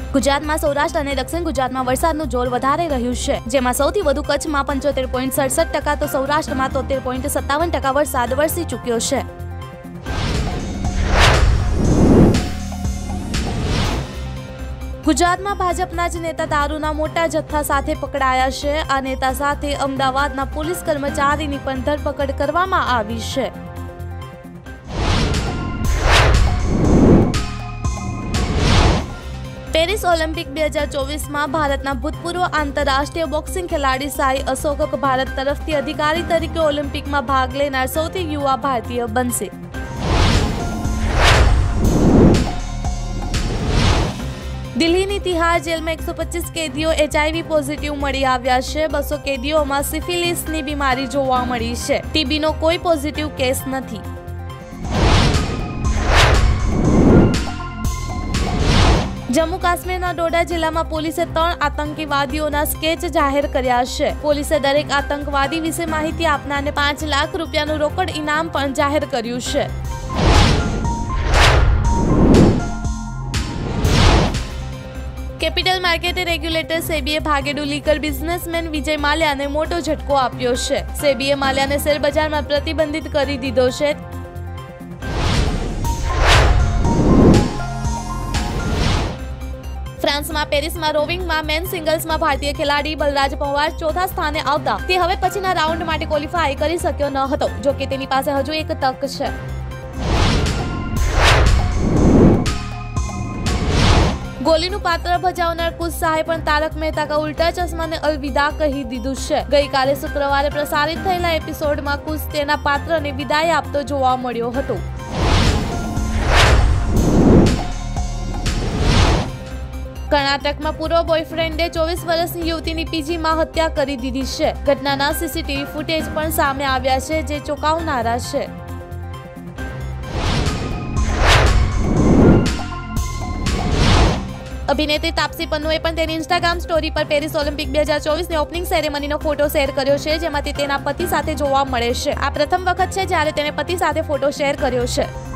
ગુજરાતમાં સૌરાષ્ટ્ર અને દક્ષિણ ગુજરાતમાં વરસાદનું જોર વધારે રહ્યું છે, જેમાં સૌથી વધુ કચ્છમાં 75.67% તો સૌરાષ્ટ્રમાં 73.57% વરસાદ વરસી ચૂક્યો છે। ગુજરાતમાં ભાજપના જ નેતા દારૂના મોટા જથ્થા સાથે પકડાયા છે। આ નેતા સાથે અમદાવાદના પોલીસ કર્મચારીની પણ ધરપકડ કરવામાં આવી છે। પેરિસ ઓલિમ્પિક 2024માં ભારતના ભૂતપૂર્વ આંતરરાષ્ટ્રીય બોક્સિંગ ખેલાડી સાઈ અશોક ભારત તરફથી અધિકારી તરીકે ઓલિમ્પિકમાં ભાગ લેનાર સૌથી યુવા ભારતીય બનશે। દિલ્હીની તિહાર જેલમાં 125 કેદીઓ HIV પોઝિટિવ મળી આવ્યા છે। 200 કેદીઓમાં સિફિલિસની બીમારી જોવા મળી છે। ટીબીનો કોઈ પોઝિટિવ કેસ નથી। જમ્મુ કાશ્મીરના ડોડા જિલ્લામાં પોલીસે 3 આતંકવાદીઓના સ્કેચ જાહેર કર્યા છે। પોલીસે દરેક આતંકવાદી વિશે માહિતી આપનારને 5 લાખ રૂપિયાનું રોકડ ઇનામ પણ જાહેર કર્યું છે। કેપિટલ માર્કેટ રેગ્યુલેટર સેબીએ ભાગેડુ લીગલ બિઝનેસમેન વિજય માલ્યાને મોટો ઝટકો આપ્યો છે। સેબીએ માલ્યાને શેરબજારમાં પ્રતિબંધિત કરી દીધો છે। ફ્રાન્સમાં પેરિસમાં રોવિંગમાં મેન સિંગલ્સમાં ભારતીય ખેલાડી બલરાજ પંવાર ચોથા સ્થાને આવતા તે હવે પછીના રાઉન્ડ માટે ક્વોલિફાય કરી શક્યો ન હતો। જો કે તેની પાસે હજુ એક તક છે। ગોલીનું પાત્ર ભજવનાર કુશ શાહે પણ તારક મહેતા કા ઉલ્ટા ચશ્માને અલવિદા કહી દીધું છે। ગઈકાલે શુક્રવારે પ્રસારિત થયેલા એપિસોડમાં કુશ તેના પાત્રને વિદાય આપતો જોવા મળ્યો હતો। કર્ણાટકમાં પૂર્વ બોયફ્રેન્ડે 24 વર્ષની યુવતીની પીજીમાં હત્યા કરી દીધી છે। ઘટનાના સીસીટીવી ફૂટેજ પણ સામે આવ્યા છે, જે ચોંકાવનારા છે। અભિનેત્રી તાપસી પન્નુએ પણ તેની ઇન્સ્ટાગ્રામ સ્ટોરી પર પેરિસ ઓલિમ્પિક 2024ની ઓપનિંગ સેરેમનીનો ફોટો શેર કર્યો છે, જેમાં તે તેના પતિ સાથે જોવા મળે છે। આ પ્રથમ વખત છે જ્યારે તેણે પતિ સાથે ફોટો શેર કર્યો છે।